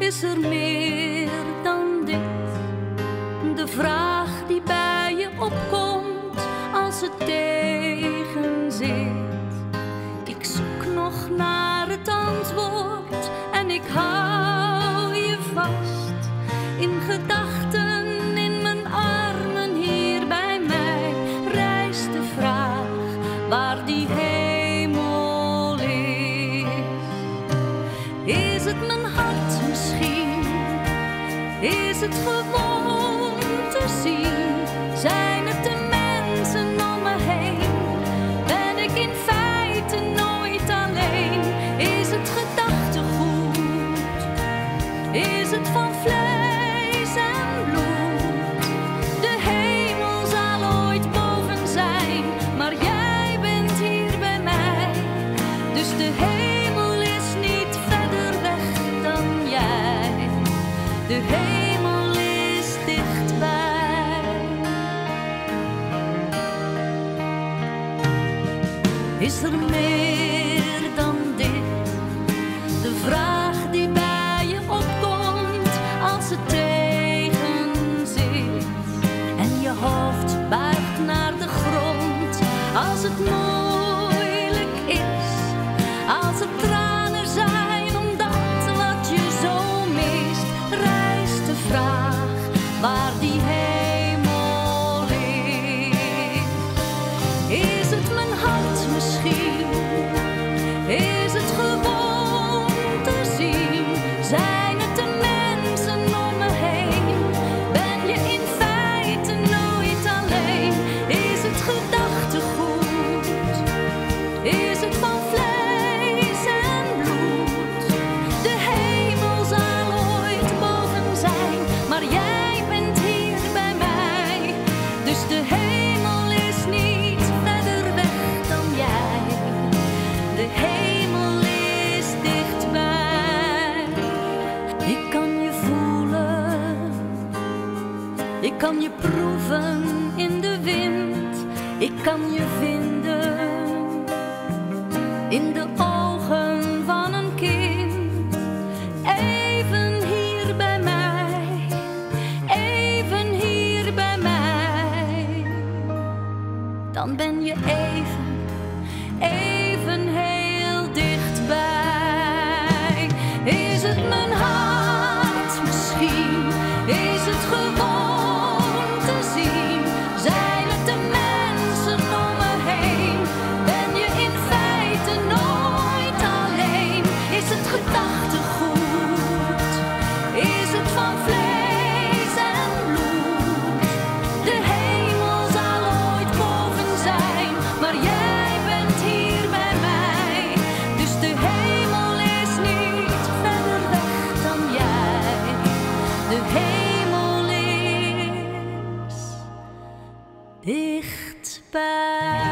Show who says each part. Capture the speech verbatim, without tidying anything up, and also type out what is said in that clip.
Speaker 1: Is er meer dan dit? De vraag die bij je opkomt als het tegen zit. Ik zoek nog naar het antwoord en ik hou je vast. In gedachten, in mijn armen, hier bij mij rijst de vraag waar die hemel is. Is het mijn hart misschien? Is het gewoon te zien? Zijn het de mensen om me heen? Ben ik in feite nooit alleen? Is het gedachtegoed? Is het van vlees en bloed? De hemel zal ooit boven zijn, maar jij bent hier bij mij. Dus de hemel is niet verder weg dan jij. De hemel is dichtbij. Is er meer dan dit? De vraag die bij je opkomt als het tegen zit. En je hoofd buigt naar de grond als het moeilijk is. Als er tranen zijn omdat wat je zo mist. Rijst de vraag waar die hemel is. Is het mijn hart misschien? Is het gewoon te zien? Zijn het de mensen om me heen? Ben je in feite nooit alleen? Is het gedachtegoed? Is het van vlees en bloed? De hemel zal ooit boven zijn, maar jij bent hier bij mij. Dus de hemel is niet verder weg dan jij. De hemel is dichtbij. Ik kan je voelen, ik kan je proeven in de wind. Ik kan je vinden in de ogen van een kind. Even hier bij mij, even hier bij mij. Dan ben je even, even heel dichtbij. Is het mijn hart misschien? Is het gewoon te zien? Zijn het de mensen om me heen? Ben je in feite nooit alleen? Is het gedachtegoed? Is het van vlees en bloed? De hemel zal ooit boven zijn, maar jij bent hier bij mij. Dus de hemel is niet verder weg dan jij. De hemel is dichtbij.